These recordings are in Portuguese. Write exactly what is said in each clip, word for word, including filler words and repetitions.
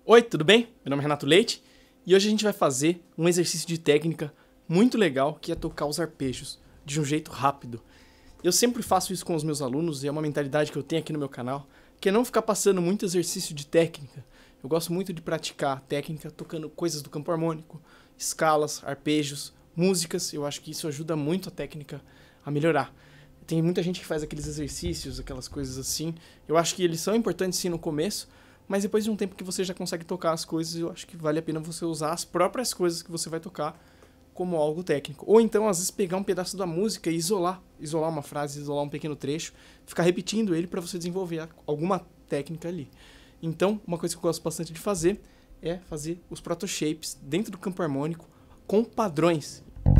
Oi, tudo bem? Meu nome é Renato Leite e hoje a gente vai fazer um exercício de técnica muito legal que é tocar os arpejos de um jeito rápido. Eu sempre faço isso com os meus alunos e é uma mentalidade que eu tenho aqui no meu canal, que é não ficar passando muito exercício de técnica. Eu gosto muito de praticar técnica tocando coisas do campo harmônico, escalas, arpejos, músicas. Eu acho que isso ajuda muito a técnica a melhorar. Tem muita gente que faz aqueles exercícios, aquelas coisas assim. Eu acho que eles são importantes sim no começo, mas depois de um tempo que você já consegue tocar as coisas, eu acho que vale a pena você usar as próprias coisas que você vai tocar como algo técnico. Ou então, às vezes, pegar um pedaço da música e isolar. Isolar uma frase, isolar um pequeno trecho, ficar repetindo ele para você desenvolver alguma técnica ali. Então, uma coisa que eu gosto bastante de fazer é fazer os proto-shapes dentro do campo harmônico com padrões.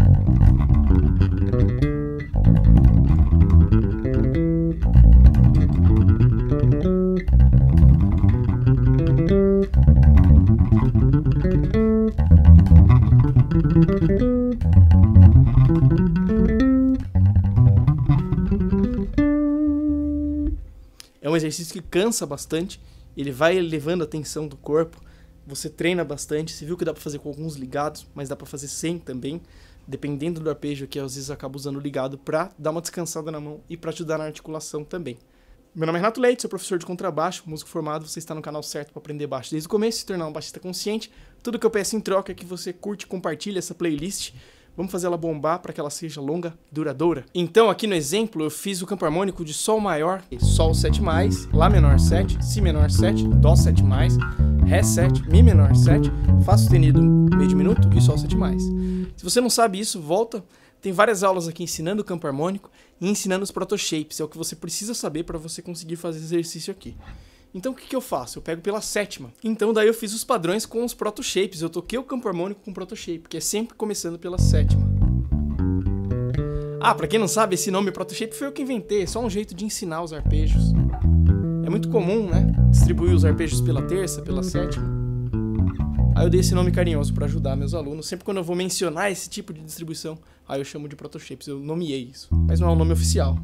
É um exercício que cansa bastante, ele vai elevando a tensão do corpo, você treina bastante, você viu que dá para fazer com alguns ligados, mas dá para fazer sem também, dependendo do arpejo que às vezes acaba usando o ligado para dar uma descansada na mão e para ajudar na articulação também. Meu nome é Renato Leite, sou professor de contrabaixo, músico formado, você está no canal certo para aprender baixo desde o começo e se tornar um baixista consciente. Tudo que eu peço em troca é que você curte e compartilhe essa playlist. Vamos fazer ela bombar para que ela seja longa e duradoura. Então, aqui no exemplo, eu fiz o campo harmônico de Sol maior, Sol sete mais, Lá menor sete, Si menor sete, Dó sete mais, Ré sete, Mi menor sete, Fá sustenido meio diminuto e Sol sete mais. Se você não sabe isso, volta. Tem várias aulas aqui ensinando o campo harmônico e ensinando os proto-shapes. É o que você precisa saber para você conseguir fazer esse exercício aqui. Então o que, que eu faço? Eu pego pela sétima. Então daí eu fiz os padrões com os proto-shapes. Eu toquei o campo harmônico com proto-shape, que é sempre começando pela sétima. Ah, pra quem não sabe, esse nome proto-shape foi eu que inventei. É só um jeito de ensinar os arpejos. É muito comum, né? Distribuir os arpejos pela terça, pela sétima. Aí eu dei esse nome carinhoso para ajudar meus alunos. Sempre quando eu vou mencionar esse tipo de distribuição, aí eu chamo de proto-shapes. Eu nomeei isso, mas não é um nome oficial.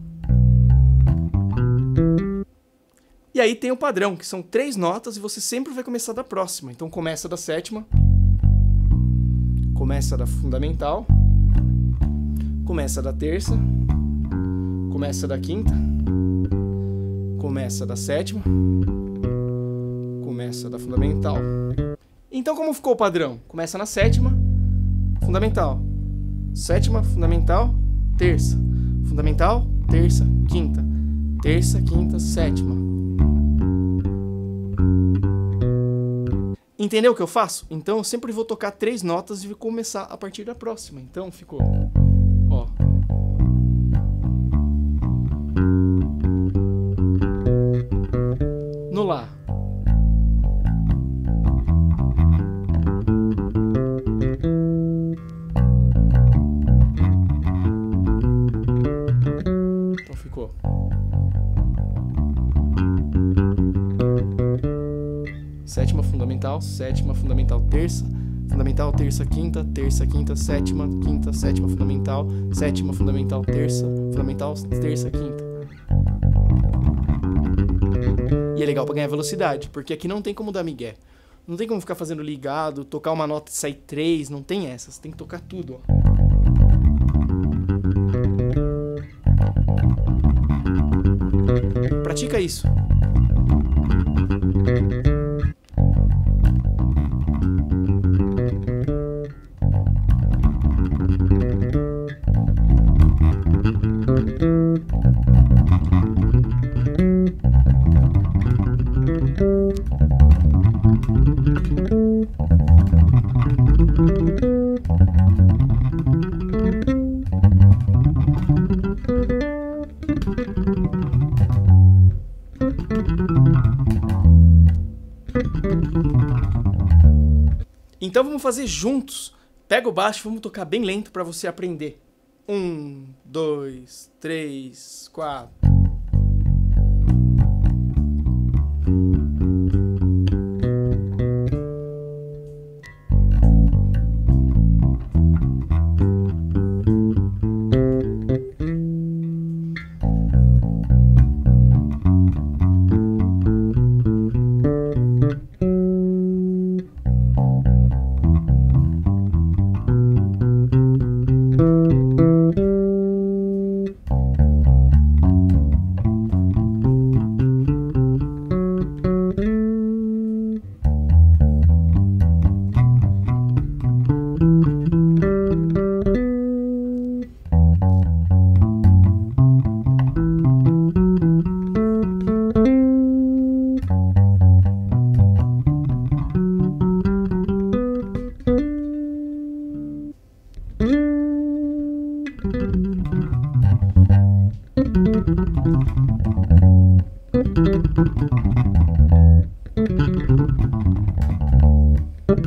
E aí tem o padrão, que são três notas e você sempre vai começar da próxima. Então começa da sétima, começa da fundamental, começa da terça, começa da quinta, começa da sétima, começa da fundamental. Então como ficou o padrão? Começa na sétima, fundamental, sétima, fundamental, terça, fundamental, terça, quinta, terça, quinta, sétima. Entendeu o que eu faço? Então eu sempre vou tocar três notas e vou começar a partir da próxima. Então ficou, ó. No Lá. Então ficou. Sétima fundamental, sétima fundamental, terça, fundamental, terça, quinta, terça, quinta, sétima, quinta, sétima fundamental, sétima fundamental, terça, fundamental, terça, quinta. E é legal pra ganhar velocidade, porque aqui não tem como dar migué. Não tem como ficar fazendo ligado, tocar uma nota e sair três, não tem essas. Tem que tocar tudo, ó. Pratica isso. Então vamos fazer juntos. Pega o baixo e vamos tocar bem lento para você aprender. Um, dois, três, quatro.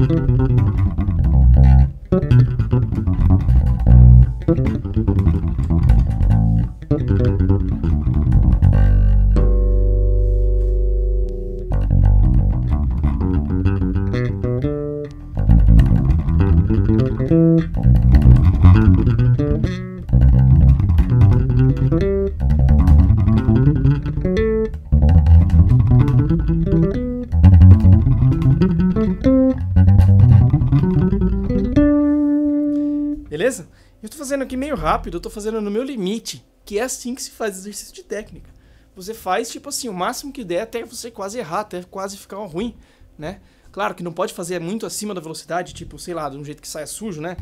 Beleza? Eu tô fazendo aqui meio rápido, eu tô fazendo no meu limite, que é assim que se faz exercício de técnica. Você faz, tipo assim, o máximo que der até você quase errar, até quase ficar ruim, né? Claro que não pode fazer muito acima da velocidade, tipo, sei lá, de um jeito que saia sujo, né?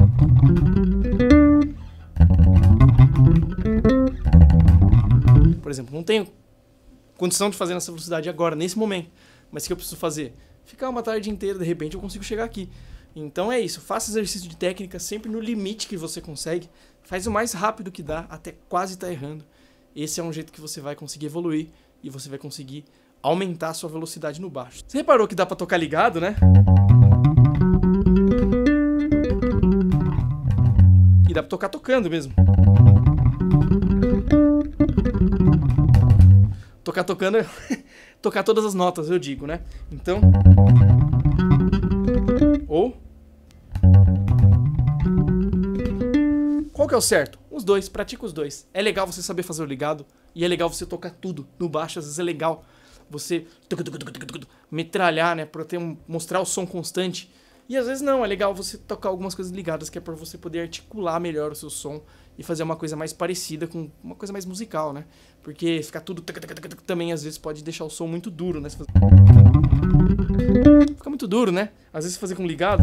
Por exemplo, não tenho condição de fazer nessa velocidade agora, nesse momento. Mas o que eu preciso fazer? Ficar uma tarde inteira, de repente eu consigo chegar aqui. Então é isso, faça exercício de técnica sempre no limite que você consegue. Faz o mais rápido que dá, até quase estar errando. Esse é um jeito que você vai conseguir evoluir e você vai conseguir aumentar a sua velocidade no baixo. Você reparou que dá pra tocar ligado, né? E dá pra tocar tocando mesmo. Tocar tocando é tocar todas as notas, eu digo, né? Então... Ou... Qual que é o certo? Os dois, pratica os dois. É legal você saber fazer o ligado e é legal você tocar tudo. No baixo, às vezes é legal você metralhar, né? Pra ter um, mostrar o som constante. E às vezes não, é legal você tocar algumas coisas ligadas, que é pra você poder articular melhor o seu som e fazer uma coisa mais parecida com uma coisa mais musical, né? Porque ficar tudo também às vezes pode deixar o som muito duro, né? Fica muito duro, né? Às vezes fazer com ligado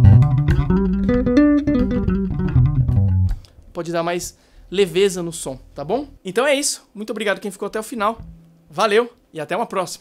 pode dar mais leveza no som, tá bom? Então é isso. Muito obrigado quem ficou até o final. Valeu e até uma próxima.